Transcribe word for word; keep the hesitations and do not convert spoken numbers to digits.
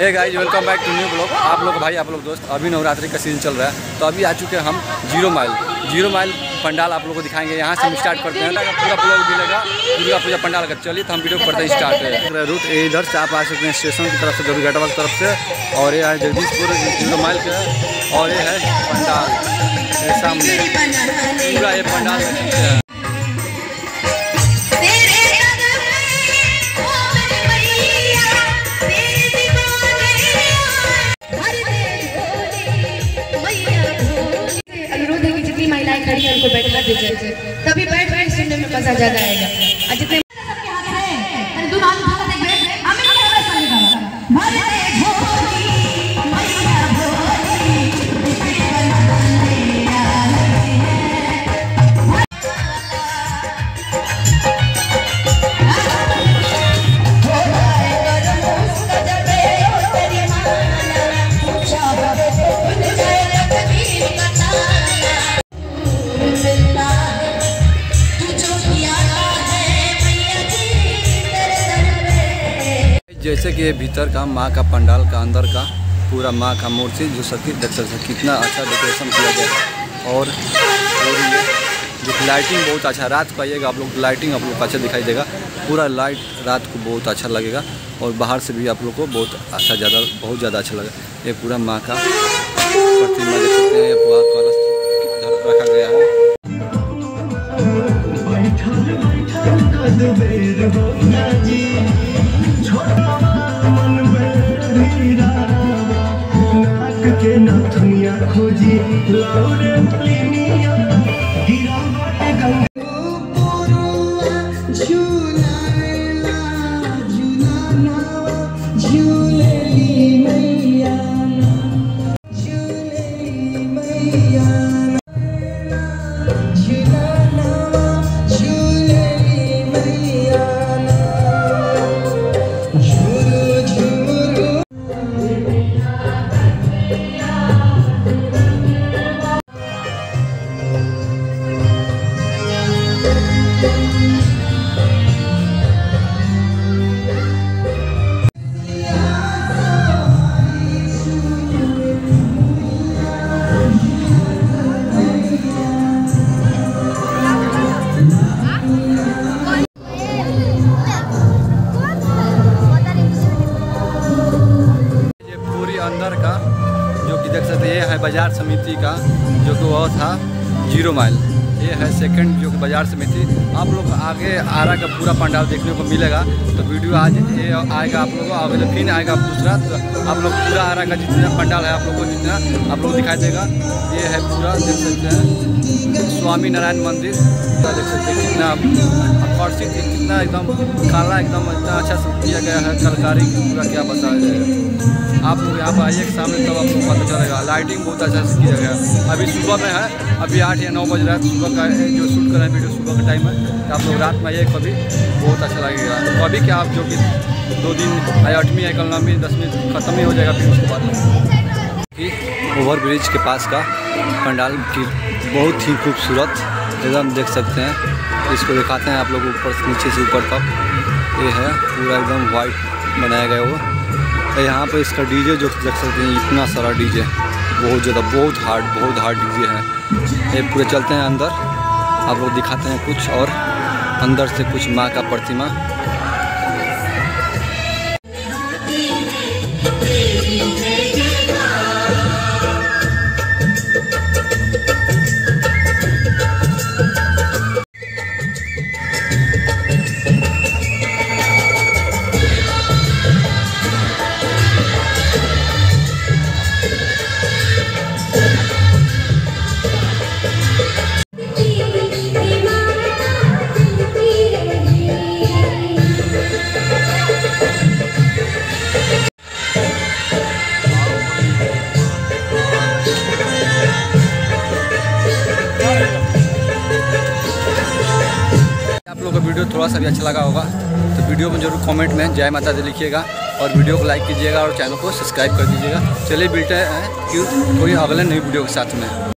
Hey guys, welcome back to new blog. आप लोग भाई, आप लोग दोस्त, अभी नवरात्रि का सीजन चल रहा है, तो अभी आ चुके हैं हम zero mile zero mile pandal आप लोगों को दिखाएंगे। यहाँ से हम स्टार्ट करते हैं, पूरा ब्लॉग मिलेगा दुर्गा पूजा पंडाल का। चलिए तो हम वीडियो करते हैं स्टार्ट। रूट इधर से आप आ सकते हैं स्टेशन की तरफ से, गभी घाटवा की तरफ से, और ये है जगदीशपुर जीरो माइल का, और ये है पंडाल सामने पूरा ये पंडाल। महिलाएं खड़ी हैं उनको बैठा दीजिए, तभी बैठ बैठ सुनने में मजा ज्यादा आएगा। और जितने जैसे कि भीतर का माँ का पंडाल का अंदर का पूरा माँ का मूर्ति जो सकी देख सकते हैं, कितना अच्छा डेकोरेशन किया गया है। और जो लाइटिंग बहुत अच्छा, रात को आइएगा आप लोग, लाइटिंग आप लोग को अच्छा दिखाई देगा। पूरा लाइट रात को बहुत अच्छा लगेगा, और बाहर से भी आप लोग को बहुत अच्छा, ज़्यादा बहुत ज़्यादा अच्छा लगेगा। ये पूरा माँ का प्रतिमा देख सकते हैं, पूरा कलश रखा गया है। खोजी अंदर का जो कि देख सकते हैं, ये है बाजार समिति का, जो कि वह था जीरो माइल। ये है सेकंड जो कि बाजार समिति। आप लोग आगे आरा का पूरा पंडाल देखने को मिलेगा, तो वीडियो आज ये आएगा आप लोगों को, अगले फिर आएगा दूसरा। तो आप लोग पूरा आरा का जितना पंडाल है आप लोग को जितना आप लोग दिखाई देगा। ये है पूरा देख सकते हैं स्वामी नारायण मंदिर, देख सकते हैं कितना आकर्षित, कितना एकदम काला, एकदम इतना अच्छा से किया गया है कलाकारी, पूरा क्या बताया जाएगा। आप लोग यहाँ पर आइए सामने, तब आपको पता चलेगा। लाइटिंग बहुत अच्छा से किया गया। अभी सुबह में है, अभी आठ या नौ बज रहा है सुबह का, जो शूट कर रहे हैं वीडियो सुबह का टाइम है। तो आप लोग रात में आइए कभी, बहुत अच्छा लगेगा। तो अभी क्या आप जो कि दो दिन आए, आठवीं है, कल नौवीं दसवीं खत्म ही हो जाएगा, फिर उसके बाद कि ओवर ब्रिज के पास का पंडाल की बहुत ही खूबसूरत एकदम देख सकते हैं। इसको दिखाते हैं आप लोग ऊपर से नीचे से ऊपर तक। ये है पूरा एकदम वाइट बनाया गया वो। यहाँ पर इसका डीजे जो देख सकते हैं, इतना सारा डीजे, बहुत ज़्यादा, बहुत हार्ड बहुत हार्ड डीजे है। ये पूरे चलते हैं अंदर, आप लोग दिखाते हैं कुछ, और अंदर से कुछ माँ का प्रतिमा। वीडियो थोड़ा सा भी अच्छा लगा होगा तो वीडियो में जरूर कमेंट में जय माता दी लिखिएगा, और वीडियो को लाइक कीजिएगा, और चैनल को सब्सक्राइब कर दीजिएगा। चलिए मिलते हैं कोई अगले नई वीडियो के साथ में।